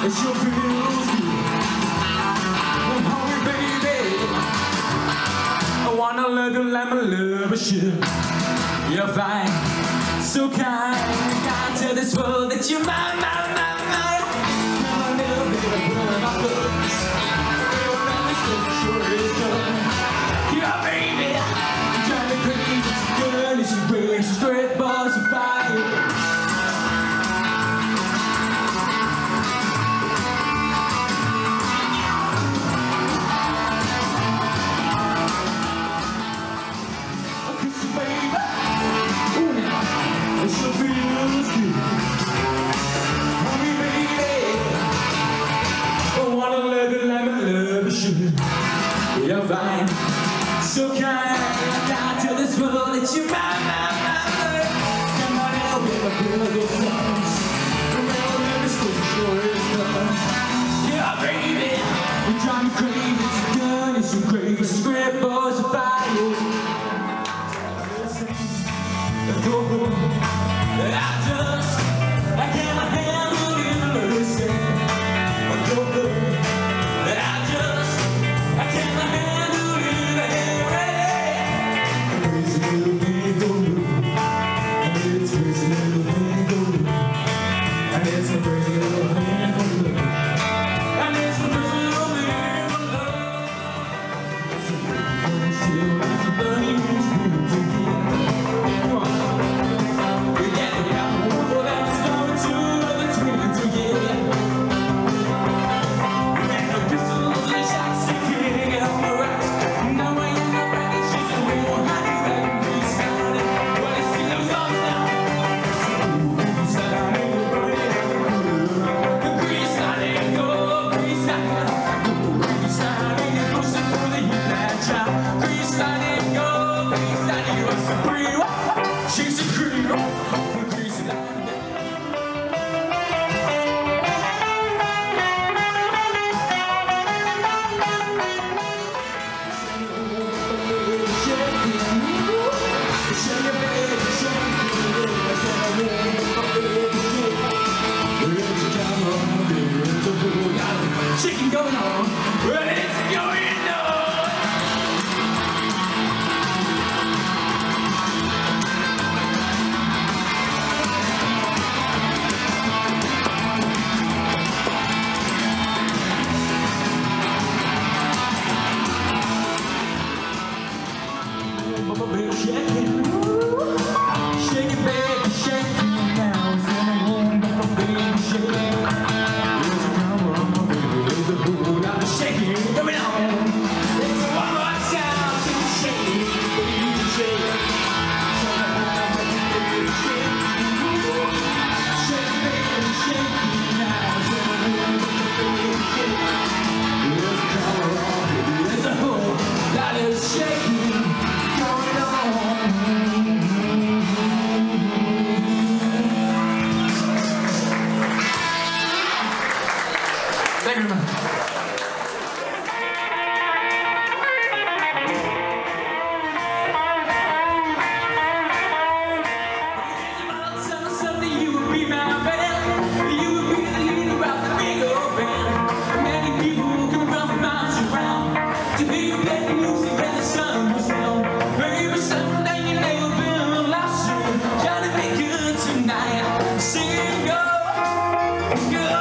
It sure feels good. I'm hungry, baby. I wanna love you like my lover should. You're fine, so kind. I tell this world that you're mine, mine, mine, mine. Come on, little baby, put on my clothes. Real promise, 'cause it sure is good. Yeah, baby, you drive me crazy. It's good, it's great, it's straight balls of fire. It sure feels good. Honey, baby, I wanna love you like my lover should. You're fine, so kind. I tell this world that you're mine, mine, mine, mine. Come on out with my good songs. Remember this, 'cause it sure is fun. Yeah, baby, you drive me crazy. It's good, it's great, it's great balls of fire. I can't handle you listen. I can't handle it. Crazy little thing go blue. And it's crazy little thing go blue. And it's a crazy little thing go blue. And it's a crazy little thing go blue. It's a crazy little thing go blue. Shaking going on, well it's going on. Shaking, shake it, baby, shake it now. Send it home, baby, shake it. Shaking, coming on. It's one more time to shake, shake, shake, baby, shake now. There's a whole lot of shaking going on. Thank you very much. Good.